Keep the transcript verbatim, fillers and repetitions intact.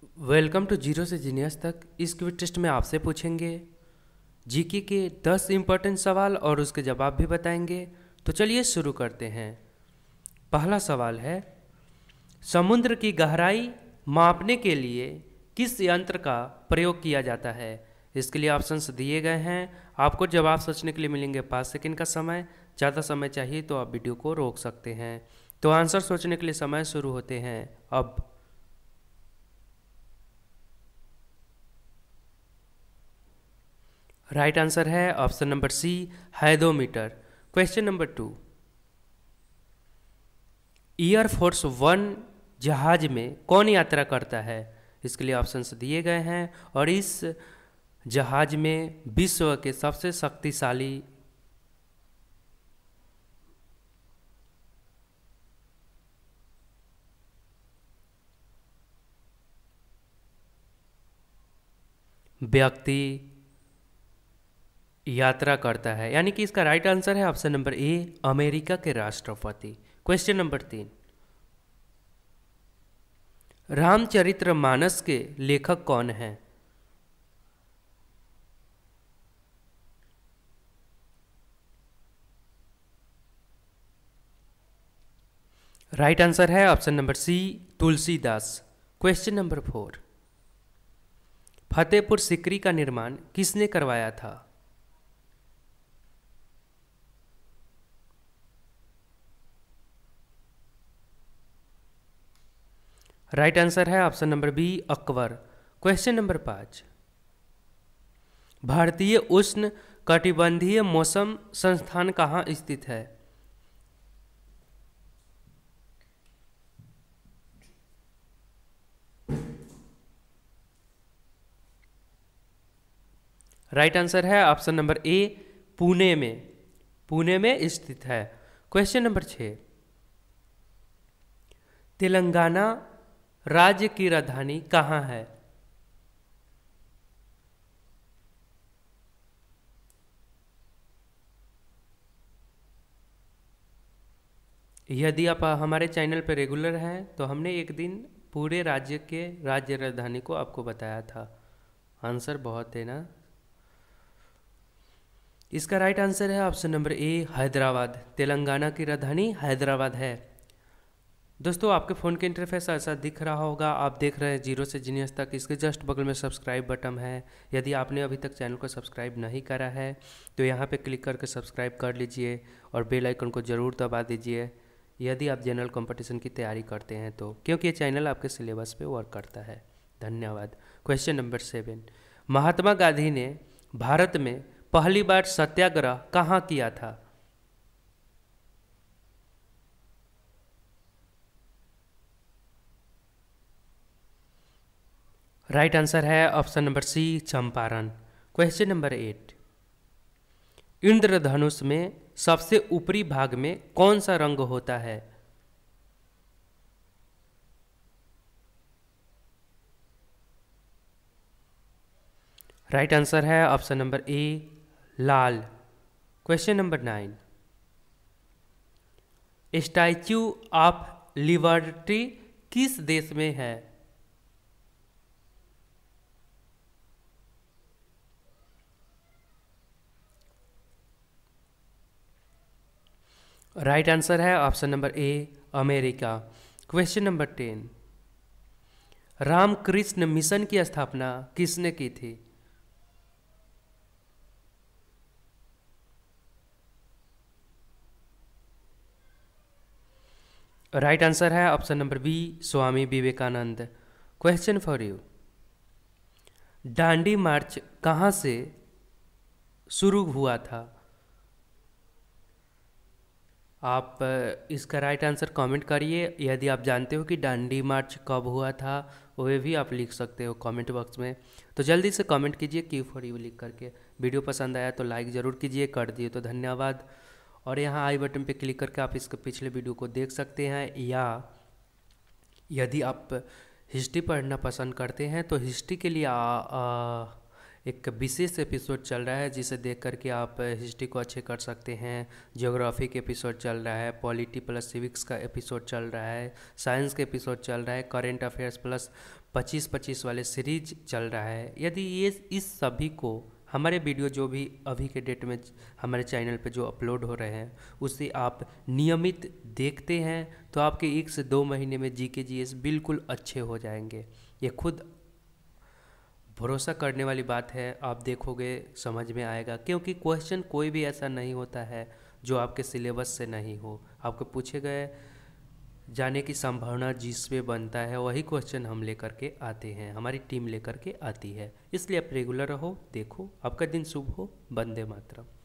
Welcome to zero से genius तक। इस क्विज टेस्ट में आपसे पूछेंगे जीके के दस इम्पोर्टेंट सवाल और उसके जवाब भी बताएंगे। तो चलिए शुरू करते हैं। पहला सवाल है, समुद्र की गहराई मापने के लिए किस यंत्र का प्रयोग किया जाता है? इसके लिए ऑप्शंस दिए गए हैं। आपको जवाब सोचने के लिए मिलेंगे पाँच सेकंड का समय। ज़्यादा समय चाहिए तो आप वीडियो को रोक सकते हैं। तो आंसर सोचने के लिए समय शुरू होते हैं अब। राइट आंसर है option number C, hydrometer. Question number two, air force one जहाज में कौन यात्रा करता है? इसके लिए ऑप्शंस दिए गए हैं और इस जहाज में विश्व के सबसे शक्तिशाली व्यक्ति यात्रा करता है, यानी कि इसका राइट आंसर है ऑप्शन नंबर ए, अमेरिका के राष्ट्रपति। क्वेश्चन नंबर तीन, रामचरितमानस के लेखक कौन हैं? राइट आंसर है option number C, Tulsidas. Question number four, Fatehpur Sikri का निर्माण किसने करवाया था? राइट आंसर है option number B, Akbar. Question number पाँच, भारतीय उष्ण कटिबंधीय मौसम संस्थान कहाँ स्थित है? राइट आंसर है ऑप्शन नंबर ए, पुणे में। पुणे में स्थित है। क्वेश्चन नंबर छः, तेलंगाना राज्य की राजधानी कहाँ है? यदि आप हमारे चैनल पर रेगुलर हैं तो हमने एक दिन पूरे राज्य के राज्य राजधानी को आपको बताया था। आंसर बहुत है ना। इसका राइट आंसर है option number A, Hyderabad. Telangana की राजधानी हैदराबाद है। दोस्तों, आपके फ़ोन के इंटरफेस ऐसा दिख रहा होगा। आप देख रहे हैं जीरो से जीनियस तक। इसके जस्ट बगल में सब्सक्राइब बटन है। यदि आपने अभी तक चैनल को सब्सक्राइब नहीं करा है तो यहाँ पे क्लिक करके सब्सक्राइब कर लीजिए और बेल आइकन को ज़रूर दबा दीजिए यदि आप जनरल कंपटीशन की तैयारी करते हैं तो, क्योंकि ये चैनल आपके सिलेबस पे वर्क करता है। धन्यवाद। Question number seven, Mahatma Gandhi ने भारत में पहली बार सत्याग्रह कहाँ किया था? राइट आंसर है option number C, Champaran. Question number eight, इंद्रधनुष में सबसे ऊपरी भाग में कौन सा रंग होता है? राइट आंसर है ऑप्शन नंबर ए, लाल। Question number nine, Statue of Liberty किस देश में है? राइट आंसर है option number A, America. Question number ten, Ramakrishna Mission की स्थापना किसने की थी? राइट आंसर है option number B, Swami Vivekananda. Question for you, Dandi march कहाँ से शुरू हुआ था? आप इसका राइट आंसर कमेंट करिए। यदि आप जानते हो कि दांडी मार्च कब हुआ था वह भी आप लिख सकते हो कमेंट बॉक्स में। तो जल्दी से कमेंट कीजिए क्यू फॉर यू लिख करके। वीडियो पसंद आया तो लाइक ज़रूर कीजिए, कर दिए तो धन्यवाद। और यहाँ आई बटन पे क्लिक करके आप इसके पिछले वीडियो को देख सकते हैं, या यदि आप हिस्ट्री पढ़ना पसंद करते हैं तो हिस्ट्री के लिए आ, आ, एक विशेष एपिसोड चल रहा है जिसे देख करके आप हिस्ट्री को अच्छे कर सकते हैं। ज्योग्राफी के एपिसोड चल रहा है, पॉलिटी प्लस सिविक्स का एपिसोड चल रहा है, साइंस के एपिसोड चल रहा है, करेंट अफेयर्स प्लस पच्चीस पच्चीस वाले सीरीज चल रहा है। यदि ये इस सभी को हमारे वीडियो जो भी अभी के डेट में हमारे चैनल पे जो अपलोड हो रहे हैं उसे आप नियमित देखते हैं तो आपके एक से दो महीने में जी के जी एस बिल्कुल अच्छे हो जाएंगे। ये खुद भरोसा करने वाली बात है, आप देखोगे समझ में आएगा, क्योंकि क्वेश्चन कोई भी ऐसा नहीं होता है जो आपके सिलेबस से नहीं हो। आपको पूछे गए जाने की संभावना जिसपे बनता है वही क्वेश्चन हम लेकर के आते हैं, हमारी टीम लेकर के आती है। इसलिए आप रेगुलर रहो, देखो। आपका दिन शुभ हो। वंदे मातरम।